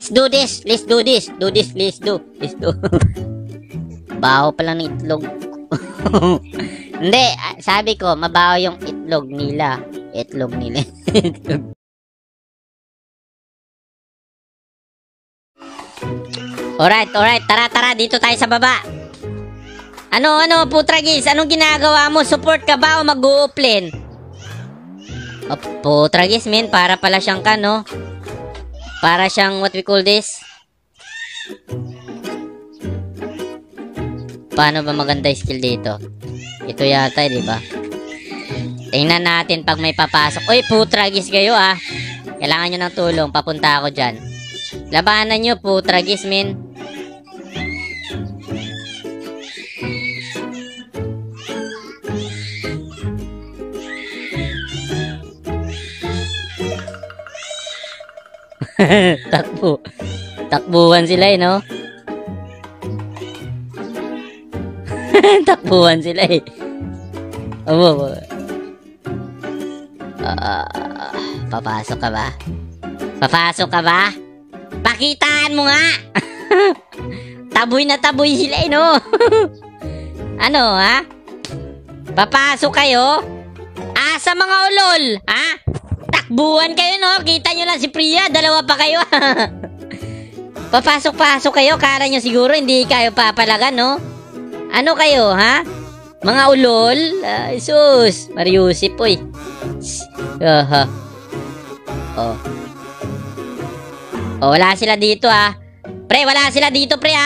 Let's do this. Let's do this. Do this. Let's do. Let's do. Baho pa lang ng itlog. Hindi. Sabi ko, mabaho yung itlog nila. Itlog nila. Alright. Tara. Dito tayo sa baba. Ano, Putragis? Anong ginagawa mo? Support ka ba o mag-u-offline? Oh, Putragis, men. Para pala siyang no? Para siyang, what we call this? Paano ba maganda yung skill dito? Ito yata, di ba? Tingnan natin pag may papasok. Uy, Putragis kayo, Kailangan nyo ng tulong. Papunta ako dyan. Labanan nyo, Putragis, men. Takbuhan sila no? Takbuhan sila Papasok ka ba? Pakitaan mo nga. Taboy na taboy sila no? Ano Papasok kayo? Sa mga ulol takbuhan kayo no? Kita nyo lang si Priya, dalawa pa kayo. Papasok kayo, kala nyo siguro hindi kayo papalagan no? Ano kayo mga ulol? Sus, Mariusip wala sila dito Pre, wala sila dito pre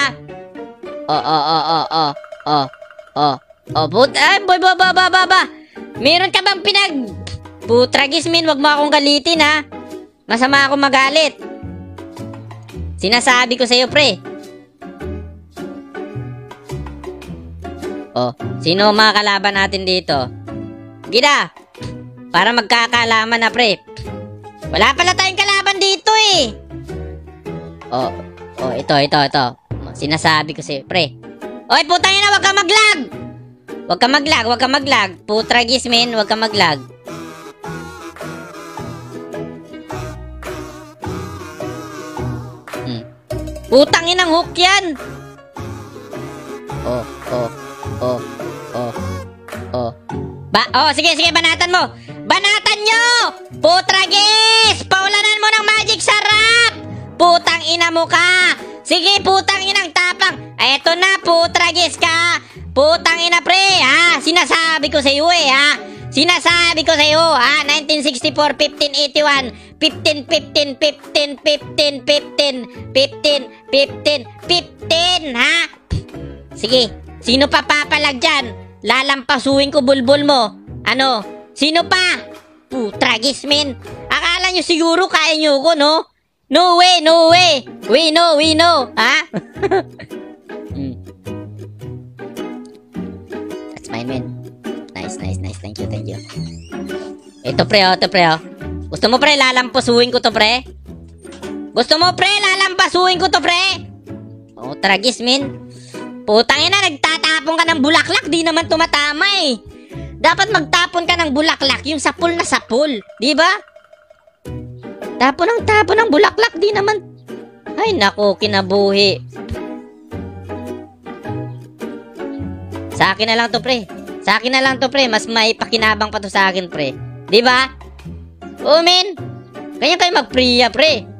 Baba. Meron ka bang Putragis, min, wag mo akong galitin masama akong magalit. Sinasabi ko sa'yo, pre. Sino mga kalaban natin dito? Gida, para magkakalaman na, pre. Wala pala tayong kalaban dito ito. Sinasabi ko sa'yo, pre. Oy, putang ina, wag ka maglag. Wag ka maglag. Putragis, min, wag ka maglag. Putang inang hook yan. Sige, banatan mo. Banatan nyo! Putragis! Paulanan mo ng magic sarap! Putang ina mo ka! Sige, putang inang tapang. Eto na, Putragis ka! Putang ina, pre, Sinasabi ko sa iyo, Sinasabi ko sa iyo, 1964, 1581, 15, Sige, sino pa papalag dyan? Lalampasuin ko bulbul mo. Ano? Sino pa? Putragis, men. Akala nyo siguro kaya nyo ko, no? No way. We know. That's my man. Nice. Thank you. Ito, pre. Gusto mo, pre, lalampasuin ko to, pre? Tragis, men. Putang ina, nagtatapon ka ng bulaklak, di naman tumatama Dapat magtapon ka ng bulaklak, yung sapul na sapul, di ba? Tapon ng bulaklak, di naman. Ay, naku, kinabuhi. Sa akin na lang to, pre. Mas may pakinabang pa to sa akin, pre. Di ba? Men. Kanya kayo mag-priya, pre.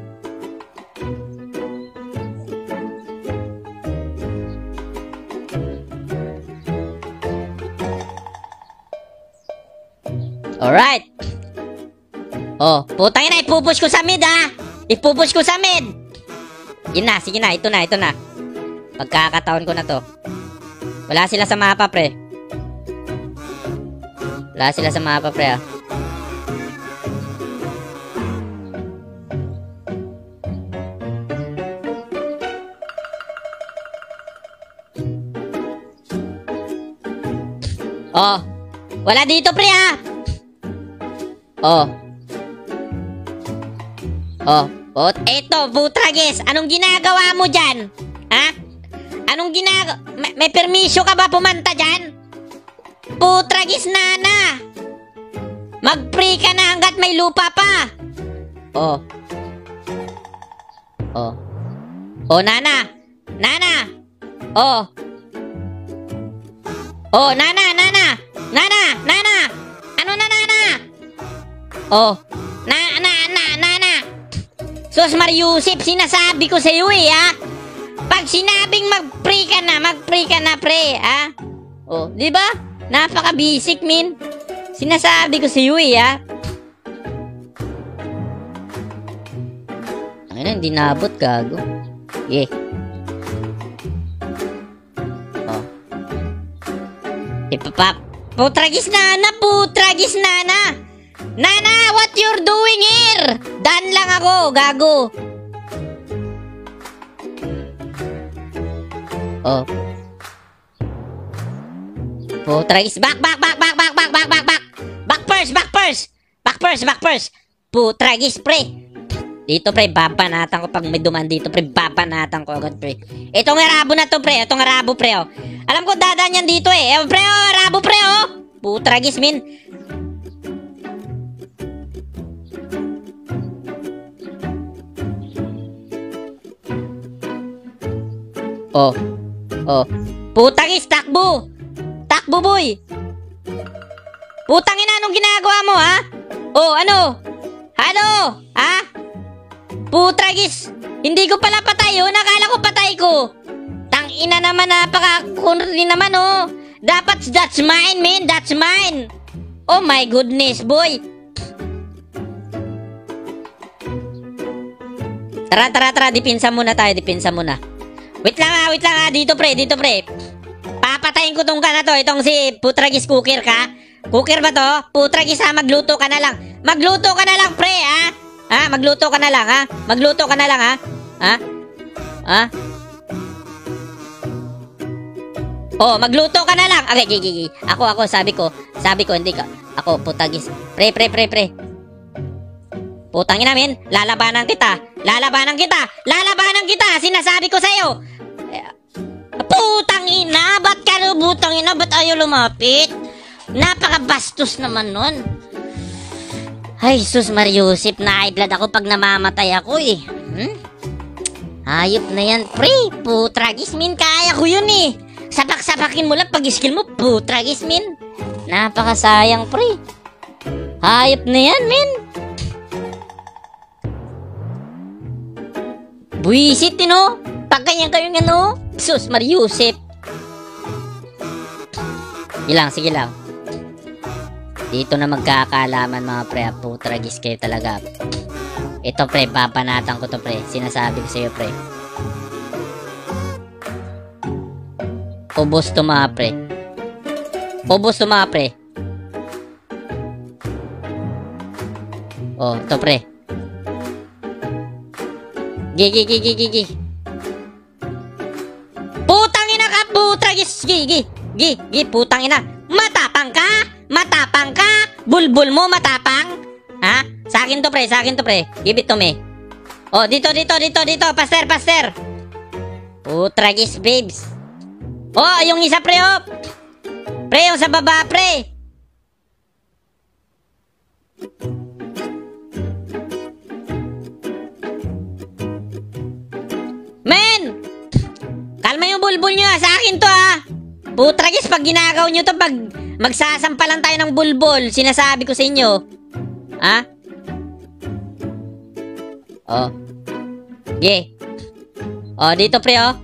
Alright. Putang ina, ipupush ko sa mid, Sige na, ito na. Pagkakataon ko na to. Wala sila sa mapa, pre. Wala dito, pre, Eto, Putragis, anong ginagawa mo dyan? May permisyo ka ba pumanta dyan? Putragis, nana! Mag-pray ka na hanggat may lupa pa! Oh. Oh, Nana. Nana. Oh. Oh, Nana. Nana. Ano na, Nana? Oh. Nana. Sus Mariusip, sinasabi ko sa'yo ha. Pag sinabing mag-pray ka na, pre, ha? Oh, di ba? Napaka-basic, min. Sinasabi ko sa'yo ha. Ano, hindi nabot, gago. Yeah. Oh. Ipapap. Putragis Nana. Nana, what you're doing here? Dan lang ako, gago. Oh. Putragis. Back first. Putragis, pre. Dito, pre, babanatan ko pag may duman dito, pre. Babanatan ko agad, pre. Itong arabo na to, pre. Itong arabo, pre, oh. Alam ko dadaan yan dito, eh. Pre, oh, arabo, pre, oh. Putragis, min. Oh. Putangis, takbo, boy. Putangin na, anong ginagawa mo, ha? Oh, ano? Ha? Putragis, hindi ko pala patay, oh. Nakala ko patay ko. Tangina naman, napaka-kunri naman, oh. Dapat, that's mine, man. That's mine. Oh my goodness, boy. Tara. Dipinsa muna tayo. Wait lang, Dito, pre. Papatayin ko tong ka na to. Itong si Putragis cooker ka. Cooker ba to? Putragis, ha? Magluto ka na lang, pre, ha? Magluto ka na lang, ha? Oh, magluto ka na lang. Okay, gigi. Ako, sabi ko, hindi ka. Ako, Putragis. Pre. Putangin namin, lalabanan kita. Sinasabi ko sa'yo. Putangina, ba't ayaw lumapit? Napakabastos naman nun. Ay, sus Mariusip, na-high blood ako pag namamatay ako, eh. Hayop na yan, pre. Putragis, min, kaya ko yun, eh. Sapak-sapakin mo lang pag skill mo, Putragis, min. Napakasayang, pre. Hayop na yan, min. Buisit, no? Pag ganyan kayong ano, sus Mariusip. Sige lang. Dito na magkakaalaman, mga pre. Putragis kayo talaga. Ito, pre, papanatan ko to, pre. Sinasabi ko sa'yo, pre. Ubos to, mga pre. Oh, ito, pre. Gigi. Putangina ka, Putragis. Gigi, putangina. Matapang ka. Bulbul mo, matapang. Ha? Sa akin to, pre. Give it to me. Oh, dito. Pastor. Putragis, babes. Oh, yung isa, pre, oh. Pre, yung sa baba, pre. Men! Kalma yung bulbul nyo, sa akin to, ha. Putragis, pag ginagaw nyo to, pag magsasampalan tayo ng bulbul, sinasabi ko sa inyo. Ha? Oh. Oh, dito, pre, oh.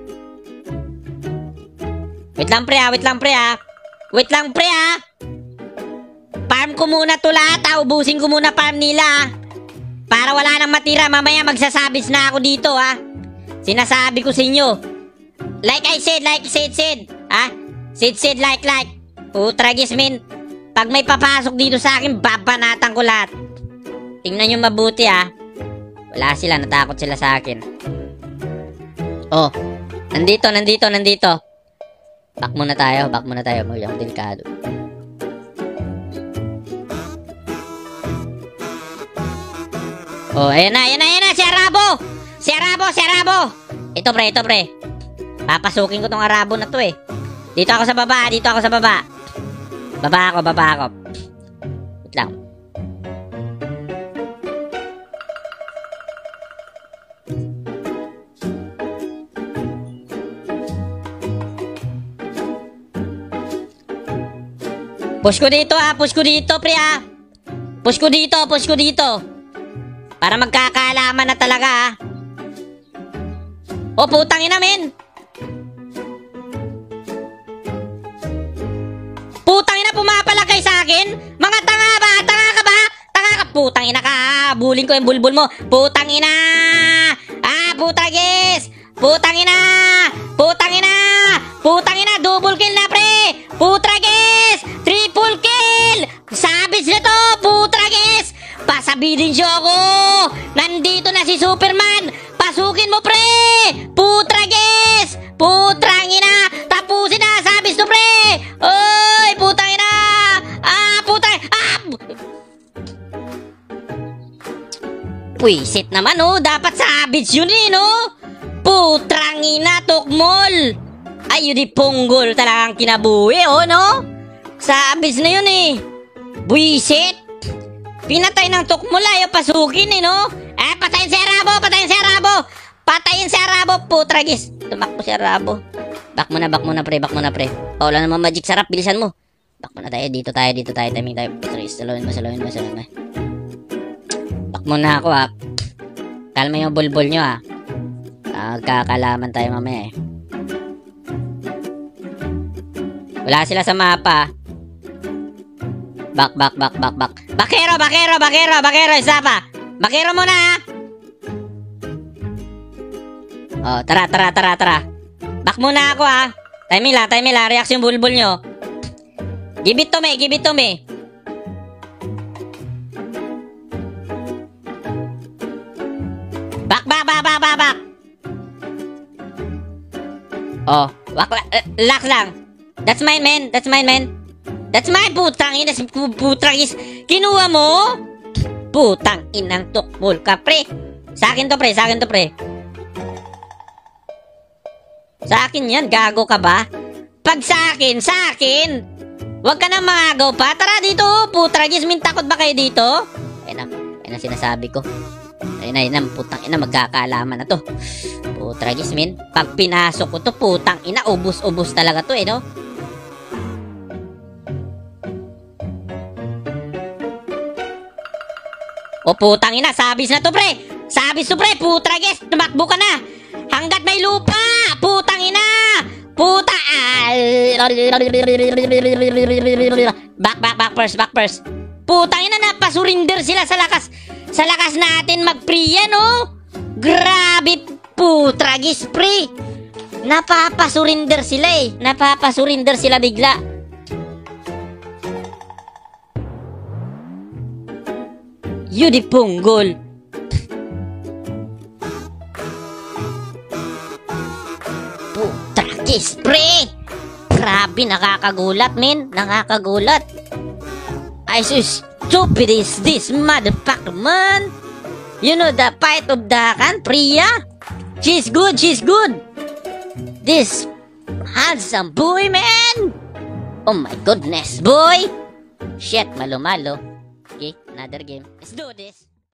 Wait lang, pre, ha. Farm ko muna to lahat, ha. Ubusin ko muna farm nila, ha. Para wala nang matira, mamaya magsasabis na ako dito, ha. Sinasabi ko sa inyo. Like I said, ha? Said, like. Putragis, min. Pag may papasok dito sa akin, babanatan ko lahat. Tingnan nyo mabuti, ha. Wala sila, natakot sila sa akin. Oh, nandito. Back muna tayo. May akong delikado. Oh, ayan na. Si Arabo. Ito, pre. Papasukin ko tong Arabo na to, eh. Dito ako sa baba. Baba ako. Wait lang. Push ko dito push ko dito pre Push ko dito. Para magkakaalaman na talaga Oh, putang ina, men. Putang ina, pumapalagay sa akin. Mga tanga ba? Tanga ka ba? Tanga ka. Putang ina ka. Bulin ko yung bulbul mo. Putang ina. Putagis. Putang ina. Putang ina. Putang ina. Double kill na, pre. Putragis. Triple kill. Sabis na to. Putragis. Pasabidin siyo ako. Nandito na si Superman. Pasukin mo, pre. Putragis. Putrang ina. Tapusin na. Sabis to, pre. Oy, putang ina. Putang. Puisit naman, oh. Dapat sabis yun, no? Putrang ina, tukmol. Ay, yun di punggol talagang kinabuhi, oh, no? Sabis na yun, Buisit. Pinatay ng tukmol, ayaw pasukin, no? Patayin si Arabo, patayin si Arabo. Patayin si Arabo, putragis. Tumakbo si Arabo. Back mo na, pre, Wala naman magic sarap, bilisan mo. Back mo na tayo, dito tayo, timing tayo. Putragis, salawin mo. Back mo na ako, Kalma yung bulbul nyo, Magkakalaman tayo mamaya, Wala sila sa mapa, Back. Bakero, isa pa. Bakero muna, Oh, tara. Back muna ako, Timing lang. Reaction bulbul nyo. Give it to me. Back. Oh, lax lang. That's mine, man. That's mine, putang ina. Putang is. Kinuha mo? Putang inang tukmol ka, pre. Sa akin to, pre. Sa akin yan, gago ka ba? Pag sa akin. Huwag ka na mangagaw pa. Tara dito, putragis. Takot ba kayo dito? Ayun na sinasabi ko. Ayun na, putang ina, magkakaalaman na to. Putragis, min. Pag pinasok ko to, putang ina, ubus talaga to, no? O, putang ina, sabis na to, pre. Putragis. Tumakbo ka na. Hanggat may lupa, putang ina. Back first. Putang ina, napasurinder sila sa lakas natin magpriya, no? Grabe, putragis, pre. Napapasurinder sila bigla. Yudi punggol. Putragis, pre. Grabe, nakakagulat, men. I so stupid is this motherfucker, man. You know the fight of the Priya? She's good. This handsome boy, man. Oh my goodness, boy. Shit, malo. Okay, another game. Let's do this.